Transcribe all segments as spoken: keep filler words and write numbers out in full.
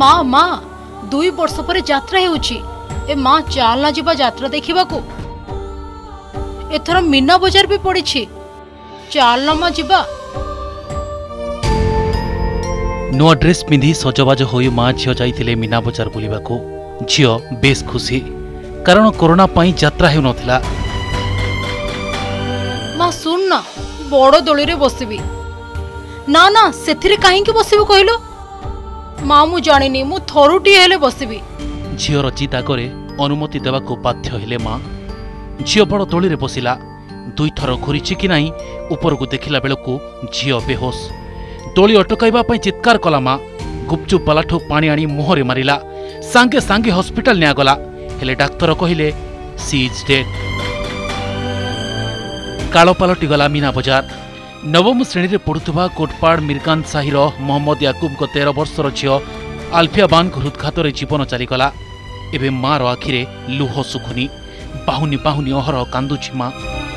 माँ माँ दुई वर्ष पर यात्रा हेउची ए माँ चाल ना जीवा यात्रा देखा को एथर मीना बजार भी पड़ी चाल ना माँ जीवा। नुआ ड्रेस पिंधि सजबाज हो माँ झील जाइए मीना बजार बुलिबा को झील बेस खुशी कारण कोरोना पाई यात्रा हेउ नथिला। माँ सुन ना बड़ दोली रे बसबी ना ना सेथिरे काहेकि बसबो कहलो माँ मु जानिनी मु थरुटी हेले बसबी। झीर चित आगे अनुमति देवा को बाध्य हेले माँ झील बड़ दोली रे बसिला दुई थर घूरी कि नहीं ऊपर को देखिला बेलू झील बेहोश दोली अटकाइबा पई चित्कार कला माँ गुपचुप बालाठू पानी आनी मुहरे मारिला सांगे सांगे हॉस्पिटल नियागला हेले डाक्तर कहिले सी इज डेड। कालो पालटी गला मीना बजार नवम श्रेणी रे पढ़ुवा कोटपाड़ मिरकान साहिर मोहम्मद याकूब को तेरह वर्षर झील आल्फिया बान हृदघात जीवन चलीगला एवं माँ आखिरे लुह सुखुनी बाहुनी बाहुनी अहर कांदुछि माँ।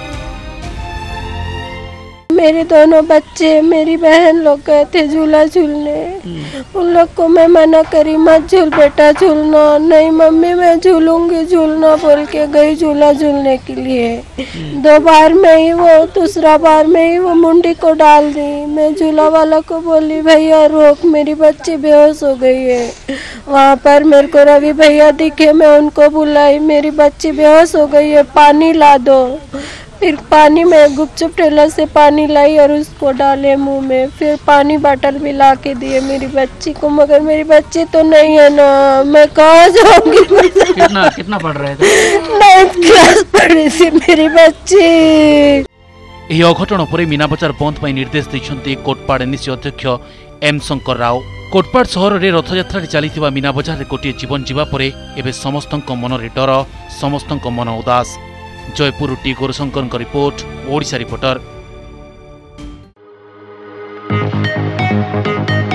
मेरे दोनों बच्चे मेरी बहन लोग गए थे झूला झूलने उन लोग को मैं मना करी मत झूल बेटा झूलना नहीं मम्मी मैं झूलूंगी झूलना बोल के गई झूला झूलने के लिए। दो बार में ही वो दूसरा बार में ही वो मुंडी को डाल दी। मैं झूला वाला को बोली भैया रोक मेरी बच्ची बेहोश हो गई है। वहाँ पर मेरे को रवि भैया दिखे मैं उनको बुलाई मेरी बच्ची बेहोश हो गई है पानी ला दो। फिर पानी में गुपचुप टेलर से पानी लाई और उसको डाले मुंह में फिर पानी बॉटल भी ला के दिए मेरी बच्ची को मगर मेरी बच्ची तो नहीं है ना मैं कहाँ जाऊंगी। कितना कितना पढ़ रहे थे? नाइन्थ क्लास पढ़ रही थी मेरी बच्ची। यह अघटन पर मीना बजार बंद पर निर्देश देते कोटपाड़ एनएसी अध्यक्ष एम शंकर राव। कोटपाड़ सहर में रथयात्रा चली मीना बजार गोटे जीवन जीवा परे एबे समस्तक मन रे डर समस्तक मन उदास। Jaipur T Gaurshankar report Odisha reporter.